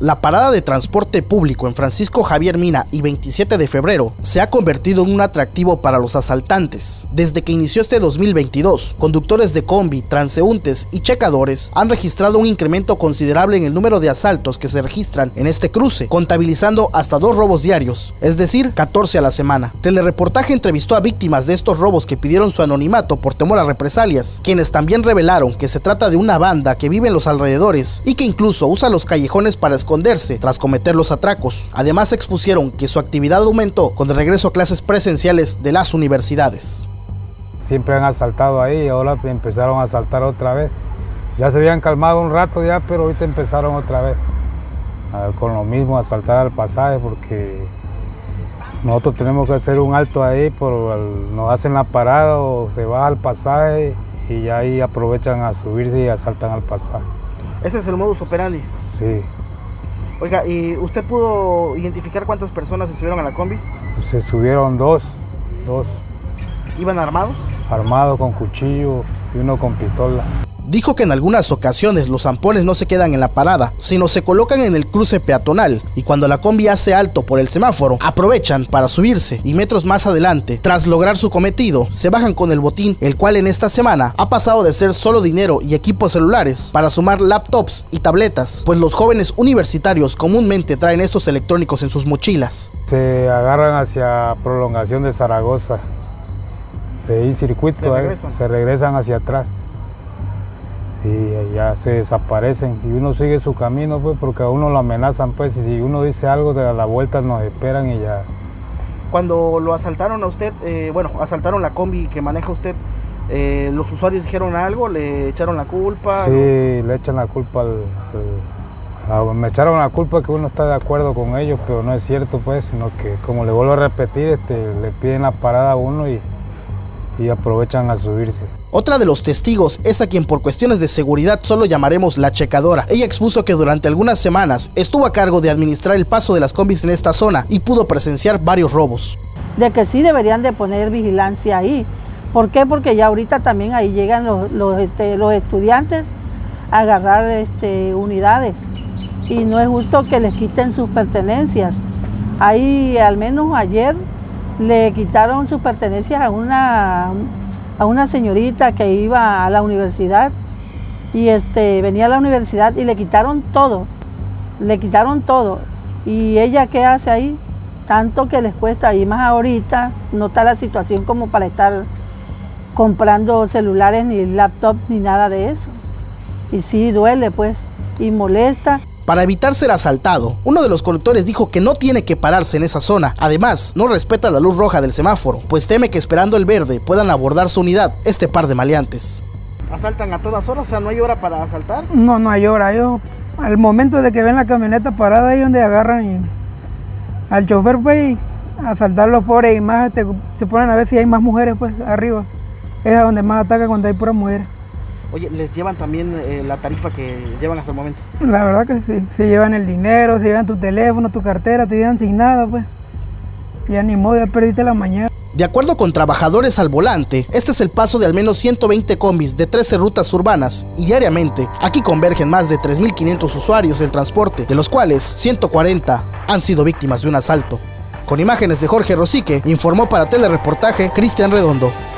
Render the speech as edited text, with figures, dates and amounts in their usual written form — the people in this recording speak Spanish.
La parada de transporte público en Francisco Javier Mina y 27 de febrero se ha convertido en un atractivo para los asaltantes. Desde que inició este 2022, conductores de combi, transeúntes y checadores han registrado un incremento considerable en el número de asaltos que se registran en este cruce, contabilizando hasta 2 robos diarios, es decir, 14 a la semana. Telereportaje entrevistó a víctimas de estos robos que pidieron su anonimato por temor a represalias, quienes también revelaron que se trata de una banda que vive en los alrededores y que incluso usa los callejones para esconderse tras cometer los atracos. Además expusieron que su actividad aumentó con el regreso a clases presenciales de las universidades. Siempre han asaltado ahí y ahora empezaron a asaltar otra vez. Ya se habían calmado un rato ya, pero ahorita empezaron otra vez. Con lo mismo, asaltar al pasaje, porque nosotros tenemos que hacer un alto ahí, nos hacen la parada o se baja al pasaje y ahí aprovechan a subirse y asaltan al pasaje. ¿Ese es el modus operandi? Sí. Oiga, ¿y usted pudo identificar cuántas personas se subieron a la combi? Se subieron dos. ¿Iban armados? Armados con cuchillo y uno con pistola. Dijo que en algunas ocasiones los zampones no se quedan en la parada, sino se colocan en el cruce peatonal y cuando la combi hace alto por el semáforo, aprovechan para subirse y metros más adelante, tras lograr su cometido, se bajan con el botín, el cual en esta semana ha pasado de ser solo dinero y equipos celulares para sumar laptops y tabletas, pues los jóvenes universitarios comúnmente traen estos electrónicos en sus mochilas. Se agarran hacia Prolongación de Zaragoza, se circuito, se regresan hacia atrás. Y ya se desaparecen y uno sigue su camino, pues, porque a uno lo amenazan, pues, y si uno dice algo, de la vuelta nos esperan y ya. Cuando lo asaltaron a usted, asaltaron la combi que maneja usted, ¿los usuarios dijeron algo? ¿Le echaron la culpa? Sí, le echan la culpa me echaron la culpa que uno está de acuerdo con ellos, pero no es cierto, pues, sino que, como le vuelvo a repetir, le piden la parada a uno y aprovechan a subirse. Otra de los testigos es a quien por cuestiones de seguridad solo llamaremos la checadora. Ella expuso que durante algunas semanas estuvo a cargo de administrar el paso de las combis en esta zona y pudo presenciar varios robos. De que sí deberían de poner vigilancia ahí. ¿Por qué? Porque ya ahorita también ahí llegan los estudiantes a agarrar unidades y no es justo que les quiten sus pertenencias. Ahí al menos ayer le quitaron sus pertenencias a una señorita que iba a la universidad y venía a la universidad y le quitaron todo y ella ¿qué hace ahí? Tanto que les cuesta, y más ahorita no está la situación como para estar comprando celulares ni laptops ni nada de eso, y sí duele pues y molesta. Para evitar ser asaltado, uno de los conductores dijo que no tiene que pararse en esa zona. Además, no respeta la luz roja del semáforo, pues teme que esperando el verde puedan abordar su unidad este par de maleantes. ¿Asaltan a todas horas? O sea, ¿no hay hora para asaltar? No hay hora. Al momento de que ven la camioneta parada ahí donde agarran al chofer, pues, a asaltar los pobres y más se ponen a ver si hay más mujeres pues arriba. Es a donde más atacan cuando hay puras mujeres. Oye, ¿les llevan también la tarifa que llevan hasta el momento? La verdad que sí, se llevan el dinero, se llevan tu teléfono, tu cartera, te llevan sin nada, pues. Ya ni modo, ya perdiste la mañana. De acuerdo con Trabajadores al Volante, este es el paso de al menos 120 combis de 13 rutas urbanas y diariamente aquí convergen más de 3.500 usuarios del transporte, de los cuales 140 han sido víctimas de un asalto. Con imágenes de Jorge Rosique, informó para Telereportaje Cristian Redondo.